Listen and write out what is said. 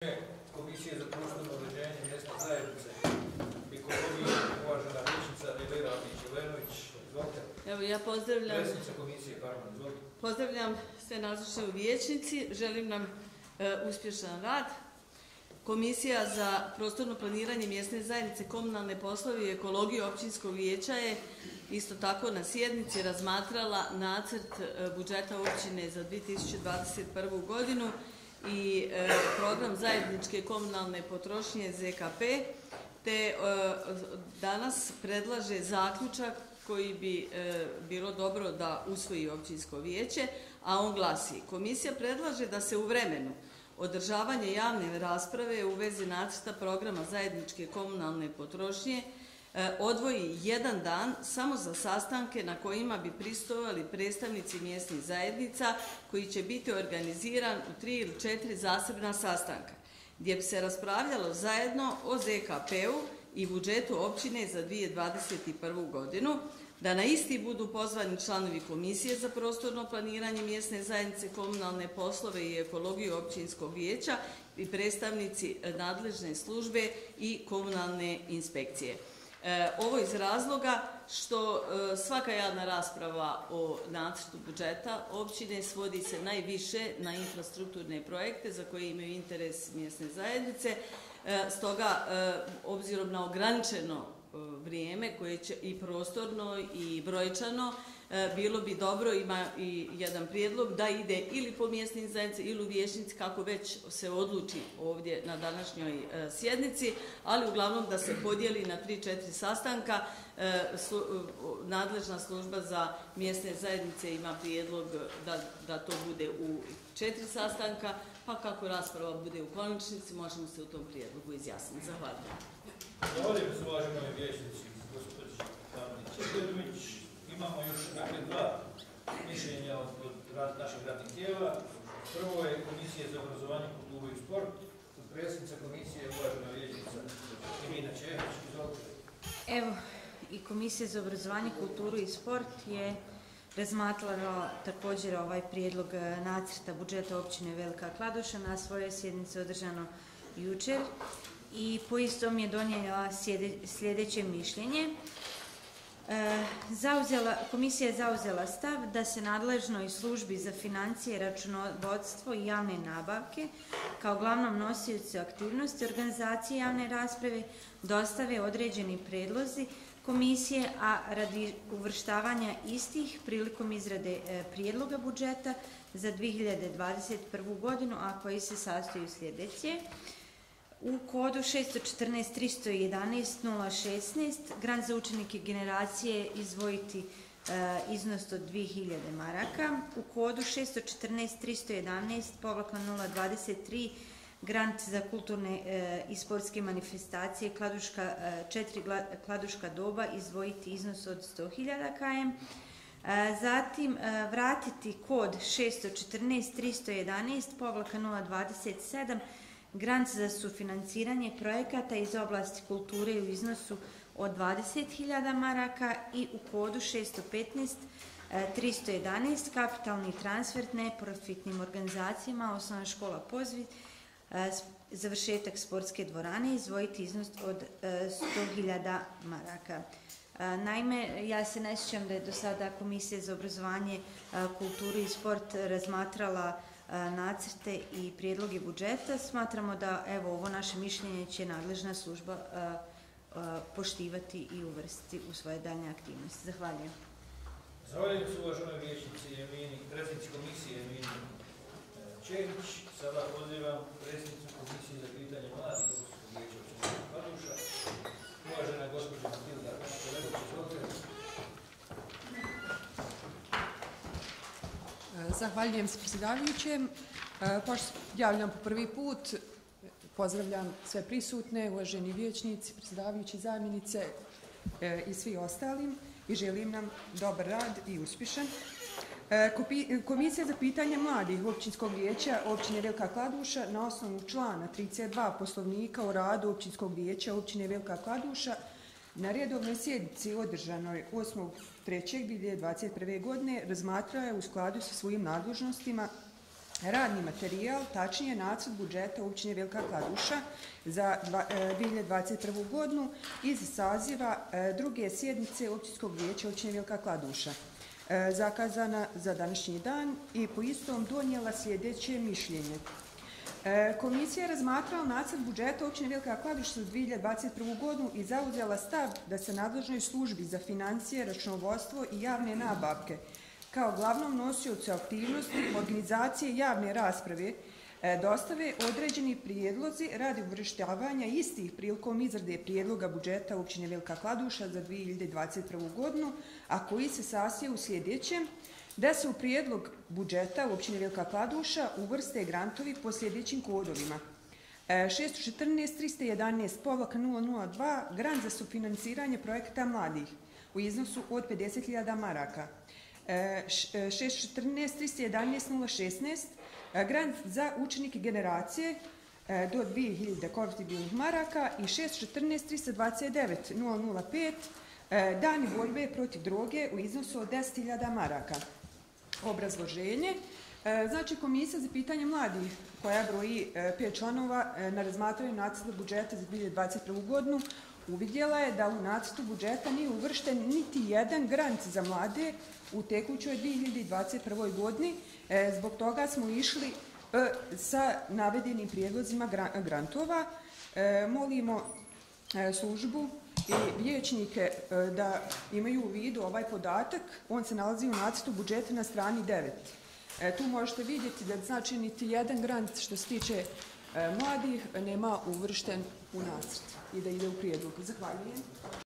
Komisije za prostorno uređenje mjesne zajednice ekologije, uvažena vijećnica Elvira Abić-Jelenović. Izvolite. Evo, ja pozdravljam predsjednica komisije, Karmen, izvolite. Pozdravljam sve nazočne u vijećnici, želim nam uspješan rad. Komisija za prostorno planiranje mjesne zajednice, komunalne poslove i ekologiju općinskog vijeća je isto tako na sjednici razmatrala nacrt budžeta općine za 2021. godinu i program zajedničke komunalne potrošnje ZKP, te danas predlaže zaključak koji bi bilo dobro da usvoji općinsko vijeće, a on glasi: Komisija predlaže da se u vremenu održavanja javne rasprave u vezi nacrta programa zajedničke komunalne potrošnje odvoji jedan dan samo za sastanke na kojima bi prisustvovali predstavnici mjesnih zajednica, koji će biti organiziran u 3 ili 4 zasebna sastanka, gdje bi se raspravljalo zajedno o ZKP-u i budžetu općine za 2021. godinu, da na isti budu pozvani članovi Komisije za prostorno planiranje mjesne zajednice, komunalne poslove i ekologiju općinskog vijeća i predstavnici nadležne službe i komunalne inspekcije. Ovo iz razloga što svaka javna rasprava o nacrtu budžeta općine svodi se najviše na infrastrukturne projekte za koje imaju interes mjesne zajednice. Stoga, obzirom na ograničeno vrijeme koje će i prostorno i brojčano, bilo bi dobro, ima i jedan prijedlog da ide ili po mjesnim zajednici ili u vijećnici, kako već se odluči ovdje na današnjoj sjednici, ali uglavnom da se podijeli na 3-4 sastanka. Nadležna služba za mjesne zajednice ima prijedlog da to bude u 4 sastanka, pa kako rasprava bude u konačnici, možemo se u tom prijedlogu izjasniti. Zahvaljujem. Zahvaljujem se uvaženoj vijećnici, gospođi Abić-Jelenović. Imamo još dva mišljenja od naših radnih tijela. Prvo je Komisija za obrazovanje, kulturu i sport. Predsjednica komisije je uvažena vijećnica Irina Čehić. Izvolite. Evo, i Komisija za obrazovanje, kulturu i sport je razmatrala također ovaj prijedlog nacrta budžeta općine Velika Kladuša na svojoj sjednici održano jučer i po istom je donijela sljedeće mišljenje. Komisija je zauzela stav da se nadležnoj službi za financije, računovodstvo i javne nabavke kao glavnom nosiocu aktivnosti organizacije javne rasprave dostave određeni predlozi komisije, a radi uvrštavanja istih prilikom izrade prijedloga budžeta za 2021. godinu, a koji se sastoji u sljedeće. U kodu 614-311-016 grant za učenike generacije izdvojiti iznos od 2000 maraka. U kodu 614-311-023 grant za kulturne i sportske manifestacije 4 Kladuška doba izdvojiti iznos od 100.000 km. Zatim vratiti kod 614-311-027 grant za sufinanciranje projekata iz oblasti kulture u iznosu od 20.000 maraka i u kodu 615-311 kapitalni transfer neprofitnim organizacijama Osnovna škola Pozvid, završetak sportske dvorane, izdvojiti iznos od 100.000 maraka. Naime, ja se ne sjećam da je do sada Komisija za obrazovanje, kulturu i sport razmatrala nacrte i prijedloge budžeta. Smatramo da ovo naše mišljenje će nadležna služba poštivati i uvrstiti u svoje daljnje aktivnosti. Zahvaljujem. Zahvaljujem se uvaženoj vijećnici predsjednici komisije Emini Čehić. Sada pozivam predsjednicu Komisije za pitanje mladih Općinskog vijeća općine Kladuša, uvažena gospođa Matilda Čelegović. Zahvaljujem se predsjedavajućem. Pošto javljam po prvi put, pozdravljam sve prisutne, uvaženi vijećnici, predsjedavajući, zamjenice i svi ostalim i želim nam dobar rad i uspješan. Komisija za pitanje mladih Općinskog vijeća općine Velika Kladuša na osnovu člana 32 Poslovnika o radu Općinskog vijeća općine Velika Kladuša na redovnoj sjednici održanoj 8.3.2021. godine razmatrao je u skladu sa svojim nadležnostima radni materijal, tačnije nacrt budžeta općine Velika Kladuša za 2021. godinu iz saziva druge sjednice općinskog vijeća općine Velika Kladuša, zakazana za današnji dan i po istom donijela sljedeće mišljenje. Komisija je razmatrala nacrt budžeta općine Velika Kladuša za 2021. godinu i zauzela stav da se nadležnoj službi za financije, računovodstvo i javne nabavke kao glavnom nosiocu aktivnosti organizacije javne rasprave dostave određeni prijedlozi radi uvrštavanja istih prilikom izrade prijedloga budžeta općine Velika Kladuša za 2021. godinu, a koji se sastoji u sljedećem: da se u prijedlog budžeta općine Velika Kladuša uvrste grantovi po sljedećim kodovima: 614-311-002 grant za sufinansiranje projekta mladih u iznosu od 50.000 maraka, 614-311-016 grant za učenike generacije do 2000 konvertibilnih maraka i 614-329-005 dani borbe protiv droge u iznosu od 10.000 maraka. Obrazloženje. Znači, Komisija za pitanje mladih, koja broji 5 članova, na razmatranju nacrta budžeta za 2021. godinu uvidjela je da u nacrtu budžeta nije uvršten niti jedan grant za mlade u tekućoj 2021. godini. Zbog toga smo išli sa navedenim prijedlozima grantova. Molimo službu i vijećnike da imaju u vidu ovaj podatak. On se nalazi u nacrtu budžeta na strani 9. Tu možete vidjeti da znači niti jedan grant što se tiče mladih nema uvršten u nacrt i da ide u prijedlog. Zahvaljujem.